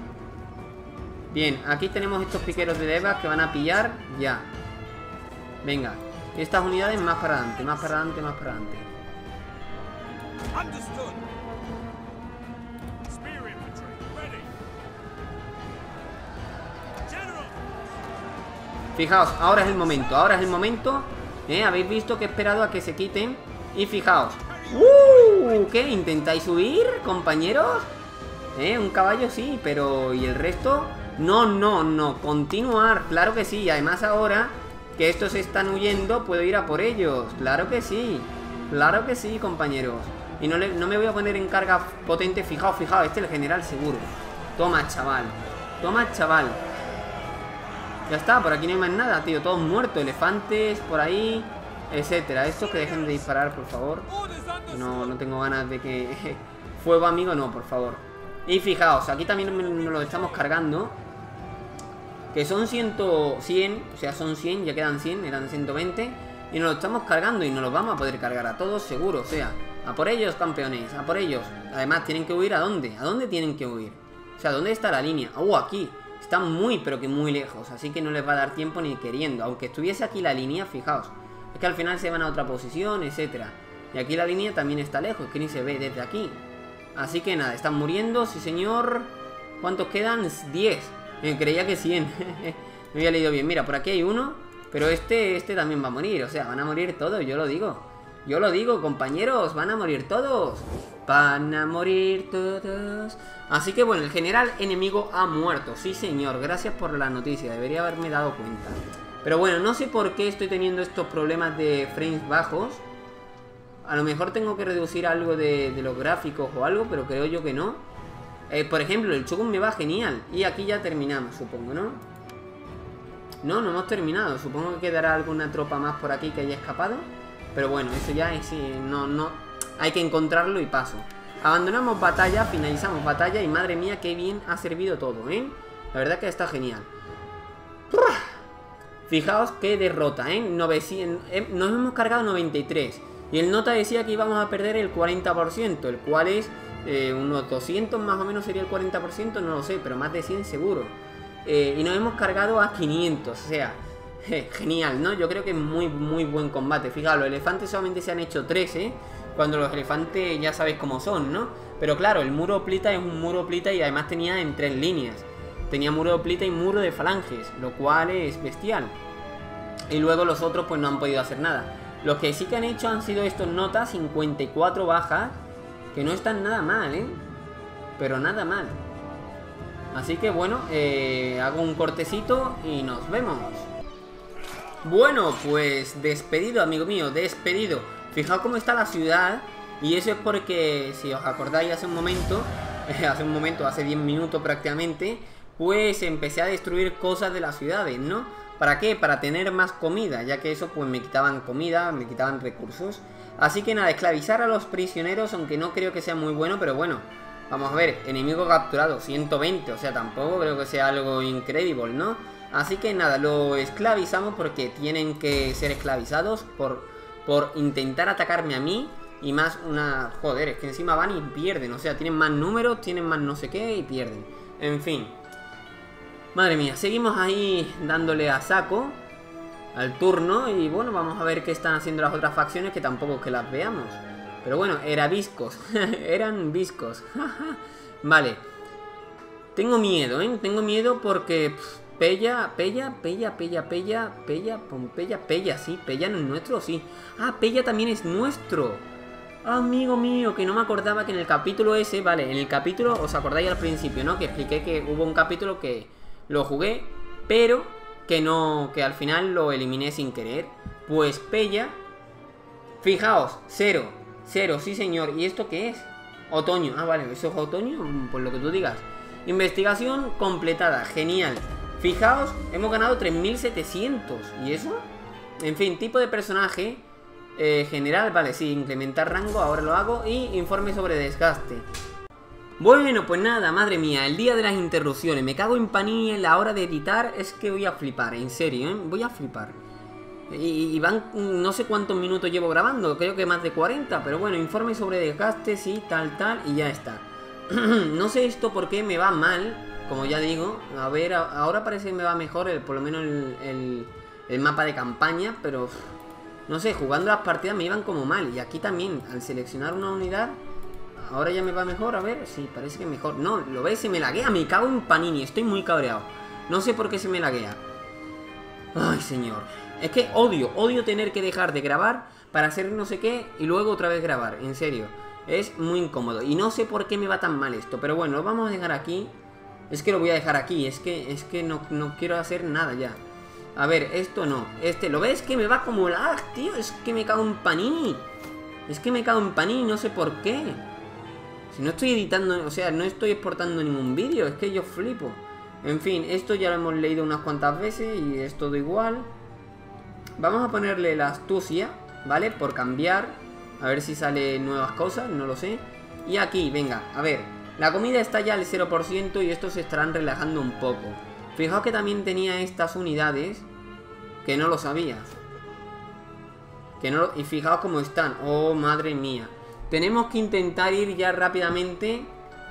Bien, aquí tenemos estos piqueros de devas que van a pillar ya. Venga, estas unidades más para adelante, más para adelante, más para adelante. Fijaos, ahora es el momento, ahora es el momento. Habéis visto que he esperado a que se quiten. Y fijaos. ¿Qué? ¿Intentáis huir, compañeros? Un caballo sí, pero ¿y el resto? No, no, no, continuar. Claro que sí, y además ahora que estos están huyendo, puedo ir a por ellos. Claro que sí, compañeros. Y no me voy a poner en carga potente. Fijaos, fijaos, este es el general seguro. Toma, chaval. Toma, chaval. Ya está, por aquí no hay más nada, tío. Todos muertos, elefantes por ahí, etcétera. Estos que dejen de disparar, por favor. No tengo ganas de que... Fuego amigo, no, por favor. Y fijaos, aquí también nos lo estamos cargando. Que son 100, o sea, son 100, ya quedan 100, eran 120. Y nos lo estamos cargando y nos los vamos a poder cargar a todos seguro. O sea, a por ellos, campeones, a por ellos. Además, tienen que huir, ¿a dónde? ¿A dónde tienen que huir? O sea, ¿dónde está la línea? Aquí. Están muy, pero que muy lejos. Así que no les va a dar tiempo ni queriendo. Aunque estuviese aquí la línea, fijaos. Es que al final se van a otra posición, etcétera. Y aquí la línea también está lejos, que ni se ve desde aquí. Así que nada, están muriendo, sí señor. ¿Cuántos quedan? 10. Creía que 100. Me había leído bien. Mira, por aquí hay uno. Pero este también va a morir. O sea, van a morir todos, yo lo digo. Yo lo digo, compañeros, van a morir todos. Van a morir todos. Así que bueno, el general enemigo ha muerto. Sí señor, gracias por la noticia. Debería haberme dado cuenta. Pero bueno, no sé por qué estoy teniendo estos problemas de frames bajos. A lo mejor tengo que reducir algo de los gráficos o algo, pero creo yo que no. Por ejemplo, el Shogun me va genial. Y aquí ya terminamos, supongo, ¿no? No hemos terminado. Supongo que quedará alguna tropa más por aquí que haya escapado. Pero bueno, eso ya es... No, hay que encontrarlo y paso. Abandonamos batalla, finalizamos batalla. Y madre mía, qué bien ha servido todo, ¿eh? La verdad que está genial. Fijaos qué derrota, ¿eh? 900, nos hemos cargado 93. Y el nota decía que íbamos a perder el 40%, el cual es unos 200 más o menos sería el 40%, no lo sé, pero más de 100 seguro. Y nos hemos cargado a 500, o sea, Genial, ¿no? Yo creo que es muy, muy buen combate. Fijaos, los elefantes solamente se han hecho 3, cuando los elefantes ya sabéis cómo son, ¿no? Pero claro, el muro plita es un muro plita y además tenía en 3 líneas. Tenía muro de plita y muro de falanges, lo cual es bestial. Y luego los otros pues no han podido hacer nada. Los que sí que han hecho han sido estos notas, 54 bajas, que no están nada mal, pero nada mal. Así que bueno, hago un cortecito y nos vemos. Bueno, pues despedido, amigo mío, despedido. Fijaos cómo está la ciudad. Y eso es porque, si os acordáis hace un momento, hace 10 minutos prácticamente, pues empecé a destruir cosas de las ciudades, ¿no? ¿Para qué? Para tener más comida, ya que eso pues me quitaban comida, me quitaban recursos. Así que nada, esclavizar a los prisioneros, aunque no creo que sea muy bueno, pero bueno. Vamos a ver, enemigo capturado, 120, o sea, tampoco creo que sea algo increíble, ¿no? Así que nada, lo esclavizamos porque tienen que ser esclavizados por intentar atacarme a mí. Y más una... Joder, es que encima van y pierden, o sea, tienen más números, tienen más no sé qué y pierden. En fin. Madre mía, seguimos ahí dándole a saco al turno. Y bueno, vamos a ver qué están haciendo las otras facciones, que tampoco es que las veamos. Pero bueno, eran viscos. Eran viscos. Vale. Tengo miedo, tengo miedo porque... Pella, sí, Pella no es nuestro, sí. Ah, Pella también es nuestro. Amigo mío, que no me acordaba que en el capítulo ese, vale, en el capítulo, os acordáis al principio, ¿no? Que expliqué que hubo un capítulo que lo jugué, pero que no, que al final lo eliminé sin querer. Pues Pella, fijaos, 0, sí señor. ¿Y esto qué es? Otoño, ah vale, eso es otoño, por lo que tú digas. Investigación completada, genial. Fijaos, hemos ganado 3700. ¿Y eso? En fin, tipo de personaje. General, vale, sí, incrementar rango, ahora lo hago. Y informe sobre desgaste. Bueno, pues nada, madre mía, el día de las interrupciones. Me cago en Panini en la hora de editar. Es que voy a flipar, en serio, voy a flipar. Y van, no sé cuántos minutos llevo grabando. Creo que más de 40, pero bueno, informe sobre desgaste, sí, tal, y ya está. No sé esto por qué me va mal. Como ya digo, a ver, ahora parece que me va mejor por lo menos el mapa de campaña, pero no sé, jugando las partidas me iban como mal. Y aquí también, al seleccionar una unidad, ahora ya me va mejor, a ver, sí, parece que mejor. No, lo ves, se me laguea, me cago en Panini, estoy muy cabreado. No sé por qué se me laguea. Ay, señor. Es que odio tener que dejar de grabar para hacer no sé qué y luego otra vez grabar, en serio. Es muy incómodo y no sé por qué me va tan mal esto, pero bueno, lo vamos a dejar aquí. Es que lo voy a dejar aquí, es que no quiero hacer nada ya. A ver, esto no, ¿lo ves? Que me va como lag, tío, es que me cago en Panini. Es que me cago en Panini, no sé por qué. Si no estoy editando, o sea, no estoy exportando ningún vídeo, es que yo flipo. En fin, esto ya lo hemos leído unas cuantas veces y es todo igual. Vamos a ponerle la astucia, ¿vale? Por cambiar, a ver si sale nuevas cosas, no lo sé. Y aquí, venga, a ver. La comida está ya al 0% y estos se estarán relajando un poco. Fijaos que también tenía estas unidades que no lo sabía. Y fijaos cómo están. Oh, madre mía. Tenemos que intentar ir ya rápidamente.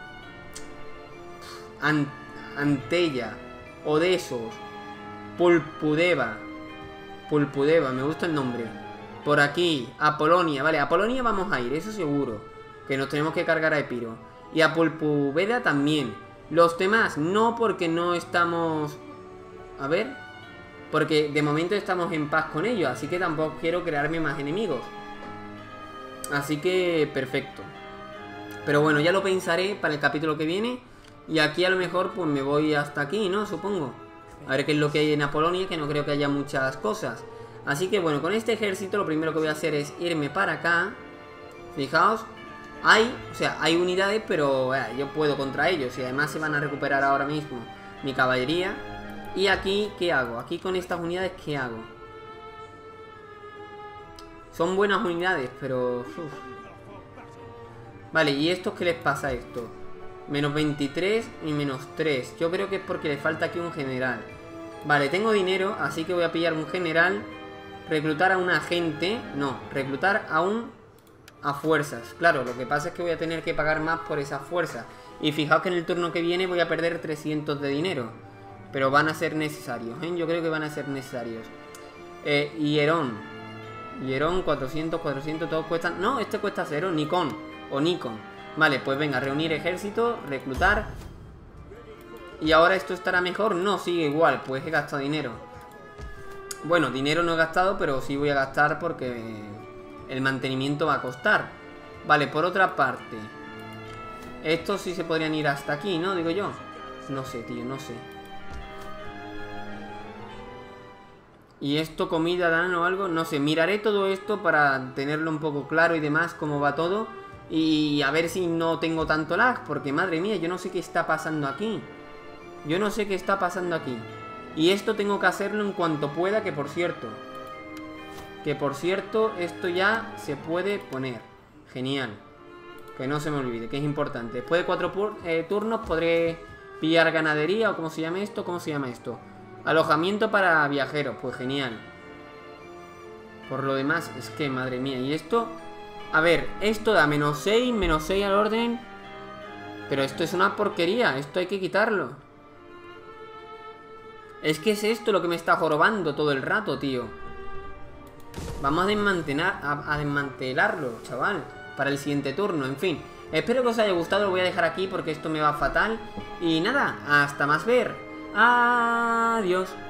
Antella, Odesos, Pulpudeva, me gusta el nombre. Por aquí, Apolonia. Vale, a Polonia vamos a ir, eso seguro. Que nos tenemos que cargar a Epiro. Y a Pulpuveda también. Los demás no, porque no estamos... A ver. Porque de momento estamos en paz con ellos. Así que tampoco quiero crearme más enemigos. Así que perfecto. Pero bueno, ya lo pensaré para el capítulo que viene. Y aquí a lo mejor pues me voy hasta aquí, ¿no? Supongo. A ver qué es lo que hay en Apolonia, que no creo que haya muchas cosas. Así que bueno, con este ejército lo primero que voy a hacer es irme para acá. Fijaos. Hay unidades, pero yo puedo contra ellos. Y además se van a recuperar ahora mismo mi caballería. Y aquí, ¿qué hago? Aquí con estas unidades, ¿qué hago? Son buenas unidades, pero... Vale, ¿y estos qué les pasa a esto? Menos 23 y menos 3. Yo creo que es porque le falta aquí un general. Vale, tengo dinero, así que voy a pillar un general. Reclutar a un agente. No, reclutar a a fuerzas. Claro, lo que pasa es que voy a tener que pagar más por esas fuerzas. Y fijaos que en el turno que viene voy a perder 300 de dinero. Pero van a ser necesarios, ¿eh? Yo creo que van a ser necesarios. Hierón. Hierón, 400, 400, todos cuestan... No, este cuesta 0, Nikon. O Nikon. Vale, pues venga, reunir ejército, reclutar. ¿Y ahora esto estará mejor? No, sigue igual, pues he gastado dinero. Bueno, dinero no he gastado, pero sí voy a gastar porque el mantenimiento va a costar. Vale, por otra parte, estos sí se podrían ir hasta aquí, ¿no? Digo yo. No sé, tío, no sé. ¿Y esto comida dan o algo? No sé, miraré todo esto para tenerlo un poco claro y demás, cómo va todo. Y a ver si no tengo tanto lag, porque madre mía, yo no sé qué está pasando aquí. Yo no sé qué está pasando aquí. Y esto tengo que hacerlo en cuanto pueda, que por cierto, esto ya se puede poner. Genial. Que no se me olvide, que es importante. Después de 4 turnos podré pillar ganadería, o ¿cómo se llama esto? ¿Cómo se llama esto? Alojamiento para viajeros, pues genial. Por lo demás, es que madre mía. Y esto, a ver, esto da menos 6 al orden. Pero esto es una porquería, esto hay que quitarlo. Es que es esto lo que me está jorobando todo el rato, tío. Vamos a desmantelarlo, chaval, para el siguiente turno, en fin. Espero que os haya gustado, lo voy a dejar aquí porque esto me va fatal. Y nada, hasta más ver. Adiós.